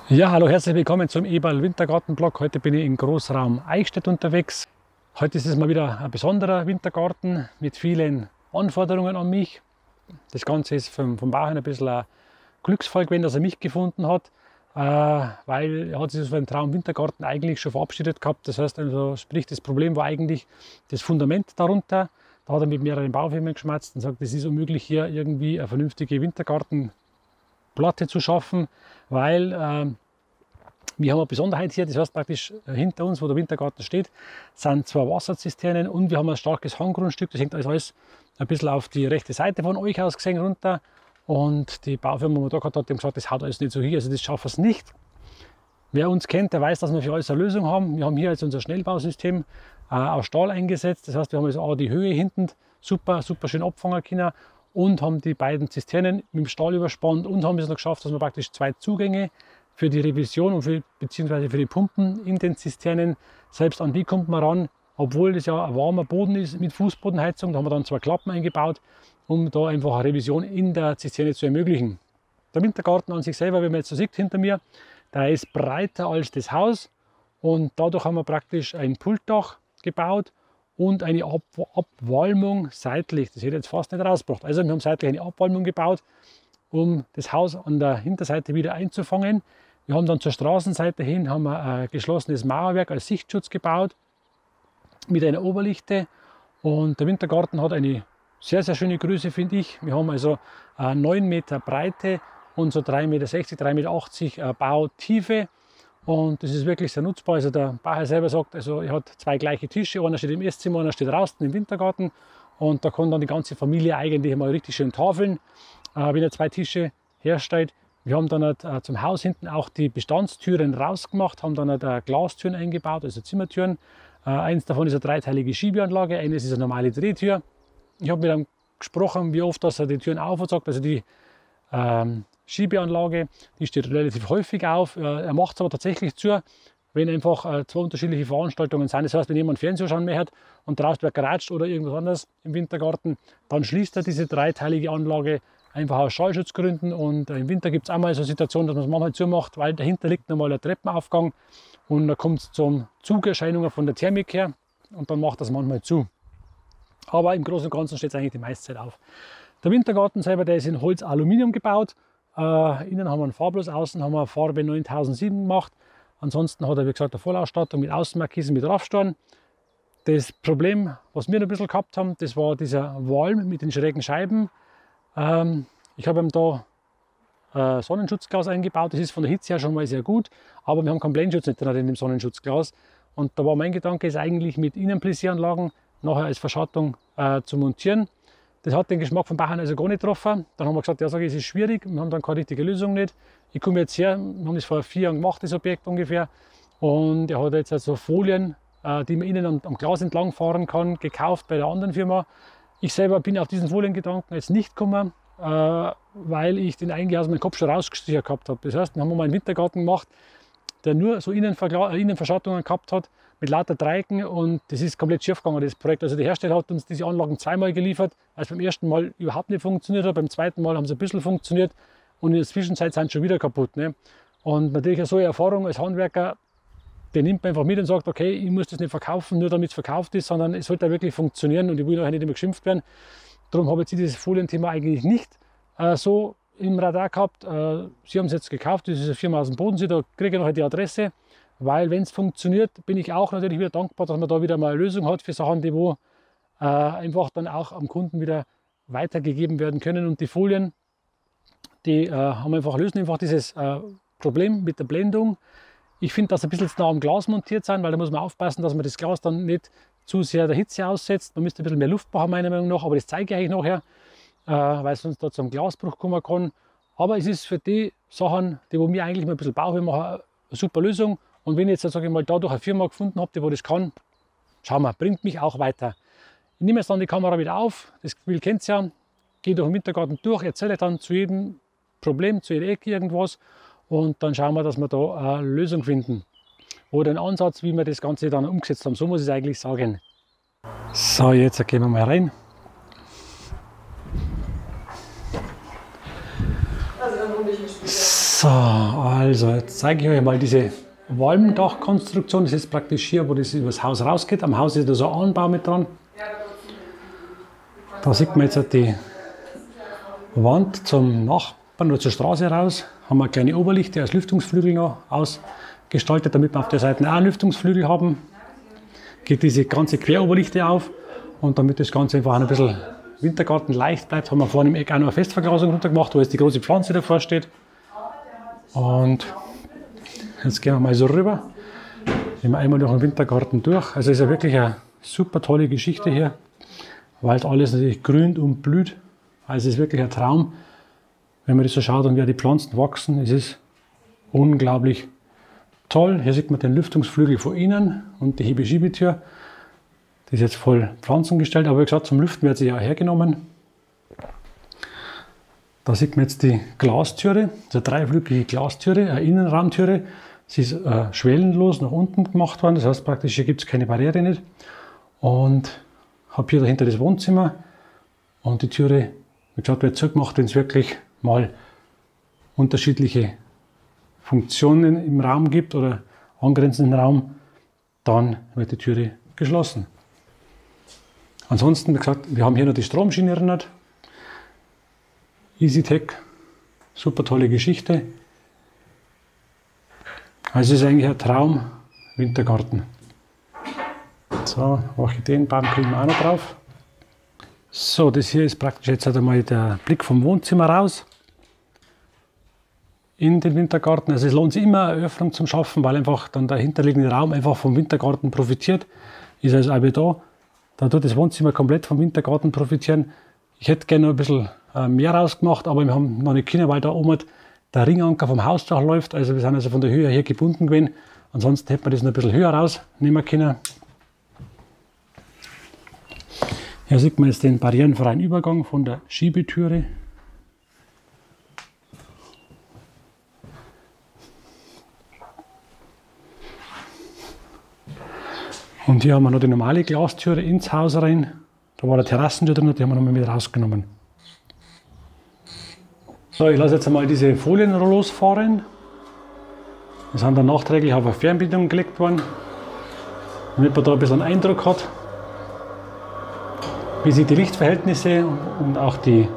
Ja, hallo, herzlich willkommen zum Eberl Wintergartenblog. Heute bin ich im Großraum Eichstätt unterwegs. Heute ist es mal wieder ein besonderer Wintergarten mit vielen Anforderungen an mich. Das Ganze ist vom Bauherrn ein bisschen ein Glücksfall gewesen, dass er mich gefunden hat, weil er hat sich für einen Traum Wintergarten eigentlich schon verabschiedet gehabt. Das heißt also, sprich, das Problem war eigentlich das Fundament darunter. Da hat er mit mehreren Baufirmen geschmatzt und sagt, es ist unmöglich, hier irgendwie eine vernünftige Wintergartenplatte zu schaffen, weil wir haben eine Besonderheit hier, das heißt praktisch hinter uns, wo der Wintergarten steht, sind zwei Wasserzisternen und wir haben ein starkes Hanggrundstück. Das hängt alles ein bisschen auf die rechte Seite von euch aus gesehen runter. Und die Baufirma, die wir da gehabt hat, die haben gesagt, das haut alles nicht so hin, also das schaffen wir es nicht. Wer uns kennt, der weiß, dass wir für alles eine Lösung haben. Wir haben hier jetzt unser Schnellbausystem aus Stahl eingesetzt. Das heißt, wir haben also auch die Höhe hinten super schön abfangen können und haben die beiden Zisternen mit dem Stahl überspannt und haben es noch geschafft, dass wir praktisch zwei Zugänge für die Revision und beziehungsweise für die Pumpen in den Zisternen, selbst an die kommt man ran, obwohl das ja ein warmer Boden ist mit Fußbodenheizung. Da haben wir dann zwei Klappen eingebaut, um da einfach eine Revision in der Zisterne zu ermöglichen. Der Wintergarten an sich selber, wie man jetzt so sieht hinter mir, der ist breiter als das Haus und dadurch haben wir praktisch ein Pultdach gebaut und eine Abwalmung seitlich. Das hätte jetzt fast nicht rausgebracht. Also wir haben seitlich eine Abwalmung gebaut, um das Haus an der Hinterseite wieder einzufangen. Wir haben dann zur Straßenseite hin haben wir ein geschlossenes Mauerwerk als Sichtschutz gebaut mit einer Oberlichte. Und der Wintergarten hat eine sehr schöne Größe, finde ich. Wir haben also 9 Meter Breite und so 3,60 Meter, 3,80 Meter Bautiefe. Und das ist wirklich sehr nutzbar. Also der Bauherr selber sagt, also er hat zwei gleiche Tische. Einer steht im Esszimmer, einer steht draußen im Wintergarten. Und da kann dann die ganze Familie eigentlich mal richtig schön tafeln, wenn er zwei Tische herstellt. Wir haben dann zum Haus hinten auch die Bestandstüren rausgemacht, haben dann Glastüren eingebaut, also Zimmertüren. Eins davon ist eine dreiteilige Schiebeanlage, eines ist eine normale Drehtür. Ich habe mit ihm gesprochen, wie oft dass er die Türen auf und sagt, also die Schiebeanlage, die steht relativ häufig auf. Er macht es aber tatsächlich zu, wenn einfach zwei unterschiedliche Veranstaltungen sind. Das heißt, wenn jemand Fernsehen schauen möchte und draußen wer geratscht oder irgendwas anderes im Wintergarten, dann schließt er diese dreiteilige Anlage einfach aus Schallschutzgründen. Und im Winter gibt es auch mal so eine Situation, dass man es manchmal zumacht, weil dahinter liegt nochmal ein Treppenaufgang und da kommt es zum Zugerscheinungen von der Thermik her und dann macht das manchmal zu. Aber im Großen und Ganzen steht es eigentlich die meiste Zeit auf. Der Wintergarten selber, der ist in Holz-Aluminium gebaut. Innen haben wir ein farblos, außen haben wir Farbe 9007 gemacht. Ansonsten hat er, wie gesagt, eine Vollausstattung mit Außenmarkisen, mit Raffstein. Das Problem, was wir noch ein bisschen gehabt haben, das war dieser Walm mit den schrägen Scheiben. Ich habe ihm da Sonnenschutzglas eingebaut. Das ist von der Hitze her schon mal sehr gut, aber wir haben keinen Blendenschutz nicht drin in dem Sonnenschutzglas. Und da war mein Gedanke, ist eigentlich mit Innenplissieranlagen nachher als Verschattung zu montieren. Das hat den Geschmack vom Bauherrn also gar nicht getroffen. Dann haben wir gesagt, ja, es ist schwierig, wir haben dann keine richtige Lösung nicht. Ich komme jetzt her, wir haben das vor 4 Jahren gemacht, das Objekt ungefähr. Und er hat jetzt also Folien, die man innen am Glas entlang fahren kann, gekauft bei der anderen Firma. Ich selber bin auf diesen Foliengedanken jetzt nicht gekommen, weil ich den eigentlich aus meinem Kopf schon rausgestrichen gehabt habe. Das heißt, wir haben mal einen Wintergarten gemacht, der nur so Innenverschattungen gehabt hat, mit lauter Dreiecken, und das ist komplett schief gegangen, das Projekt. Also der Hersteller hat uns diese Anlagen zweimal geliefert, weil es beim ersten Mal überhaupt nicht funktioniert hat, beim zweiten Mal haben sie ein bisschen funktioniert und in der Zwischenzeit sind sie schon wieder kaputt. Ne? Und natürlich so eine Erfahrung als Handwerker, der nimmt man einfach mit und sagt, okay, ich muss das nicht verkaufen, nur damit es verkauft ist, sondern es sollte wirklich funktionieren und ich will nachher nicht immer geschimpft werden. Darum habe ich dieses Folienthema eigentlich nicht so im Radar gehabt. Sie haben es jetzt gekauft, das ist eine Firma aus dem Bodensee, da kriege ich nachher die Adresse, weil wenn es funktioniert, bin ich auch natürlich wieder dankbar, dass man da wieder mal eine Lösung hat für Sachen, die wo einfach dann auch am Kunden wieder weitergegeben werden können. Und die Folien, die lösen einfach dieses Problem mit der Blendung. Ich finde, dass ein bisschen zu nah am Glas montiert sind, weil da muss man aufpassen, dass man das Glas dann nicht zu sehr der Hitze aussetzt. Man müsste ein bisschen mehr Luft machen, meiner Meinung nach, aber das zeige ich euch nachher, weil es sonst da zum Glasbruch kommen kann. Aber es ist für die Sachen, die wo mir eigentlich mal ein bisschen Bauchweh machen, eine super Lösung. Und wenn ich jetzt, sage ich mal, dadurch eine Firma gefunden habe, die wo das kann, schauen wir, bringt mich auch weiter. Ich nehme jetzt dann die Kamera wieder auf, das Spiel kennt ihr ja, gehe durch den Wintergarten durch, erzähle dann zu jedem Problem, zu jeder Ecke irgendwas. Und dann schauen wir, dass wir da eine Lösung finden. Oder einen Ansatz, wie wir das Ganze dann umgesetzt haben. So muss ich es eigentlich sagen. So, jetzt gehen wir mal rein. So, also jetzt zeige ich euch mal diese Walmdachkonstruktion. Das ist praktisch hier, wo das übers Haus rausgeht. Am Haus ist da so ein Anbau mit dran. Da sieht man jetzt die Wand zum Nachbarn oder zur Straße raus. Haben wir kleine Oberlichter als Lüftungsflügel noch ausgestaltet, damit wir auf der Seite auch einen Lüftungsflügel haben. Geht diese ganze Queroberlichte auf und damit das Ganze einfach ein bisschen Wintergarten leicht bleibt, haben wir vorne im Eck auch noch eine Festverglasung runter gemacht, wo jetzt die große Pflanze davor steht. Und jetzt gehen wir mal so rüber. Gehen wir einmal durch den Wintergarten durch. Also ist ja wirklich eine super tolle Geschichte hier, weil alles natürlich grünt und blüht. Also es ist wirklich ein Traum, wenn man das so schaut und wie die Pflanzen wachsen. Es ist unglaublich toll. Hier sieht man den Lüftungsflügel von innen und die Hebeschiebetür. Die ist jetzt voll pflanzengestellt, aber wie gesagt, zum Lüften wird sie ja hergenommen. Da sieht man jetzt die Glastüre, also eine dreiflügige Glastüre, eine Innenraumtüre. Sie ist schwellenlos nach unten gemacht worden, das heißt praktisch hier gibt es keine Barriere nicht. Und habe hier dahinter das Wohnzimmer und die Türe, wie gesagt, wird zugemacht, wenn es wirklich mal unterschiedliche Funktionen im Raum gibt oder angrenzenden Raum, dann wird die Türe geschlossen. Ansonsten, wie gesagt, wir haben hier noch die Stromschiene erinnert. EasyTech, super tolle Geschichte. Also es ist eigentlich ein Traum Wintergarten. So, Orchideenbaum kriegen wir auch noch drauf. So, das hier ist praktisch jetzt einmal der Blick vom Wohnzimmer raus in den Wintergarten. Also es lohnt sich immer, eine Öffnung zum Schaffen, weil einfach dann der hinterliegende Raum einfach vom Wintergarten profitiert. Ist also auch wieder da tut das Wohnzimmer komplett vom Wintergarten profitieren. Ich hätte gerne noch ein bisschen mehr rausgemacht, aber wir haben noch nicht können, weil da oben der Ringanker vom Hausdach läuft. Also wir sind also von der Höhe hier gebunden gewesen. Ansonsten hätte man das noch ein bisschen höher rausnehmen können. Hier sieht man jetzt den barrierenfreien Übergang von der Schiebetüre. Und hier haben wir noch die normale Glastüre ins Haus rein. Da war eine Terrassentür drin, die haben wir noch mal wieder rausgenommen. So, ich lasse jetzt einmal diese Folienrollos fahren. Die sind dann nachträglich auf eine Fernbedienung gelegt worden, damit man da ein bisschen einen Eindruck hat, wie sich die Lichtverhältnisse und auch die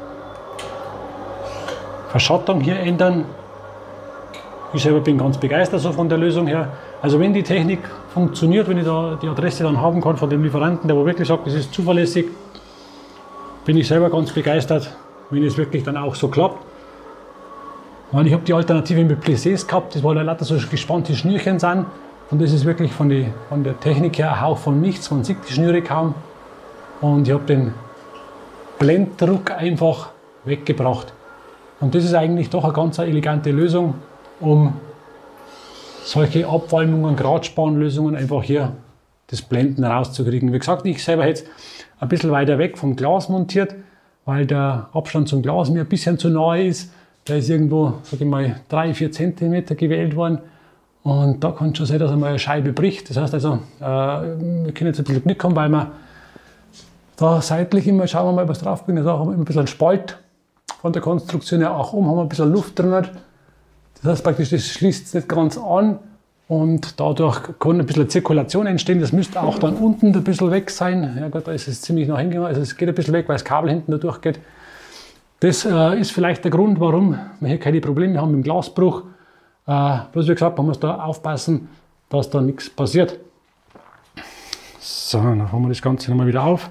Verschattung hier ändern. Ich selber bin ganz begeistert so von der Lösung her. Also wenn die Technik funktioniert, wenn ich da die Adresse dann haben kann von dem Lieferanten, der wo wirklich sagt, das ist zuverlässig, bin ich selber ganz begeistert, wenn es wirklich dann auch so klappt. Weil ich habe die Alternative mit Plissés gehabt, das war dann lauter so gespannte Schnürchen sind und das ist wirklich von der Technik her ein Hauch von nichts, man sieht die Schnüre kaum und ich habe den Blenddruck einfach weggebracht. Und das ist eigentlich doch eine ganz elegante Lösung, um solche Abwalmungen, Gradspanlösungen einfach hier das Blenden rauszukriegen. Wie gesagt, ich selber hätte es ein bisschen weiter weg vom Glas montiert, weil der Abstand zum Glas mir ein bisschen zu nahe ist. Der ist irgendwo, sage ich mal, 3-4 cm gewählt worden. Und da kann es schon sein, dass einmal eine Scheibe bricht. Das heißt also, wir können jetzt ein bisschen Glück haben, weil wir da seitlich immer, schauen wir mal, was drauf bringen. Da haben wir immer ein bisschen einen Spalt von der Konstruktion her. Auch oben haben wir ein bisschen Luft drin. Das heißt praktisch, das schließt nicht ganz an und dadurch kann ein bisschen Zirkulation entstehen. Das müsste auch dann unten ein bisschen weg sein. Ja Gott, da ist es ziemlich nach hinten gegangen. Also es geht ein bisschen weg, weil das Kabel hinten da durchgeht. Das ist vielleicht der Grund, warum wir hier keine Probleme haben mit dem Glasbruch. Bloß wie gesagt, man muss da aufpassen, dass da nichts passiert. So, dann haben wir das Ganze nochmal wieder auf.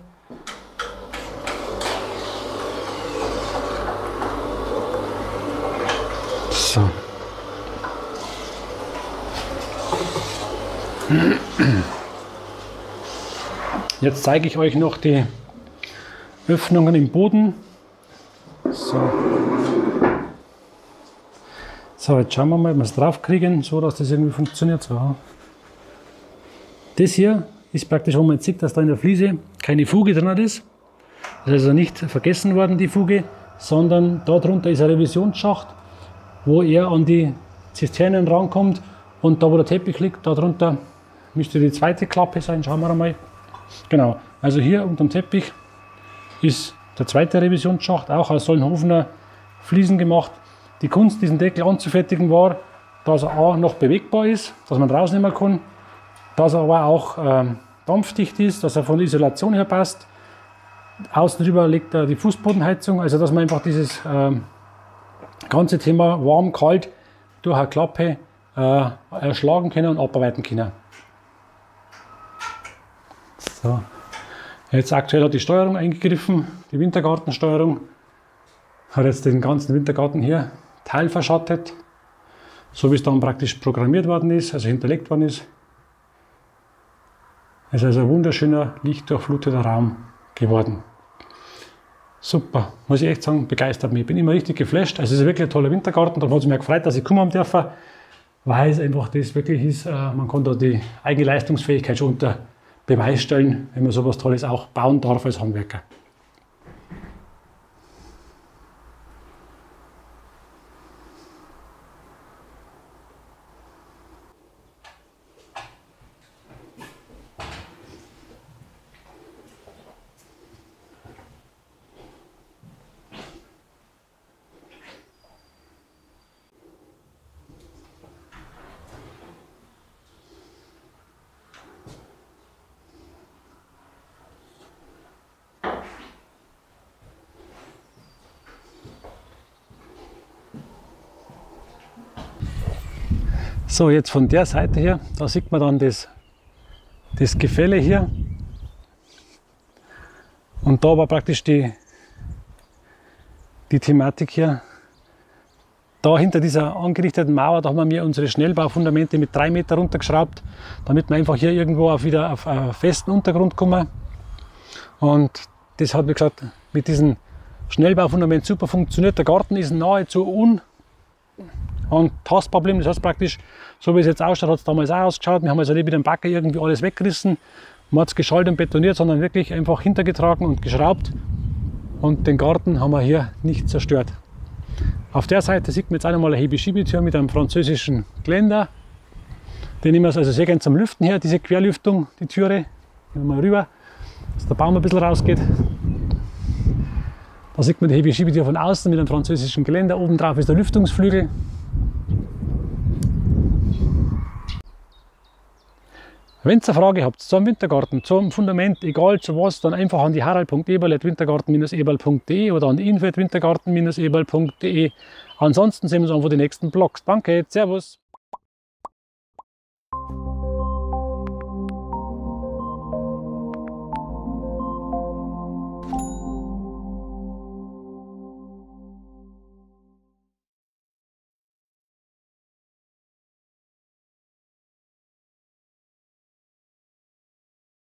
So. Jetzt zeige ich euch noch die Öffnungen im Boden. So, jetzt schauen wir mal, ob wir es drauf kriegen, so dass das irgendwie funktioniert. So. Das hier ist praktisch, wo man jetzt sieht, dass da in der Fliese keine Fuge drin ist. Das ist also nicht vergessen worden, die Fuge, sondern darunter ist ein Revisionsschacht, wo er an die Zisternen rankommt. Und da, wo der Teppich liegt, darunter müsste die zweite Klappe sein. Schauen wir mal. Genau, also hier unter dem Teppich ist der zweite Revisionsschacht, auch aus Solnhofener Fliesen gemacht. Die Kunst, diesen Deckel anzufertigen, war, dass er auch noch bewegbar ist, dass man rausnehmen kann, dass er aber auch dampfdicht ist, dass er von der Isolation her passt. Außen drüber liegt die Fußbodenheizung, also dass man einfach dieses ganze Thema warm, kalt durch eine Klappe erschlagen können und abarbeiten können. So. Jetzt aktuell hat die Steuerung eingegriffen, die Wintergartensteuerung hat jetzt den ganzen Wintergarten hier teilverschattet, so wie es dann praktisch programmiert worden ist, also hinterlegt worden ist. Es ist also ein wunderschöner, lichtdurchfluteter Raum geworden. Super, muss ich echt sagen, begeistert mich. Ich bin immer richtig geflasht. Also es ist wirklich ein toller Wintergarten. Darum hat es mich gefreut, dass ich kommen dürfen, weil es einfach das wirklich ist, man kann da die eigene Leistungsfähigkeit schon unter Beweis stellen, wenn man sowas Tolles auch bauen darf als Handwerker. So, jetzt von der Seite her, da sieht man dann das Gefälle hier. Und da war praktisch die Thematik hier. Da hinter dieser angerichteten Mauer, da haben wir unsere Schnellbaufundamente mit 3 Meter runtergeschraubt, damit wir einfach hier irgendwo wieder auf einen festen Untergrund kommen. Und das hat, wie gesagt, mit diesem Schnellbaufundament super funktioniert. Der Garten ist nahezu Tastproblem, das heißt praktisch, so wie es jetzt ausschaut, hat es damals auch ausgeschaut. Wir haben also nicht mit dem Bagger irgendwie alles weggerissen, man hat es geschaltet und betoniert, sondern wirklich einfach hintergetragen und geschraubt und den Garten haben wir hier nicht zerstört. Auf der Seite sieht man jetzt auch nochmal eine Hebeschiebettür mit einem französischen Geländer. Den nehmen wir also sehr gerne zum Lüften her, diese Querlüftung, die Türe. Gehen wir mal rüber, dass der Baum ein bisschen rausgeht. Da sieht man die Hebeschiebettür von außen mit einem französischen Geländer. Oben drauf ist der Lüftungsflügel. Wenn ihr eine Frage habt zum Wintergarten, zum Fundament, egal zu was, dann einfach an die harald.eberl@wintergarten-eberl.de oder an die info@wintergarten-eberl.de. Ansonsten sehen wir uns einfach die nächsten Vlogs. Danke, Servus!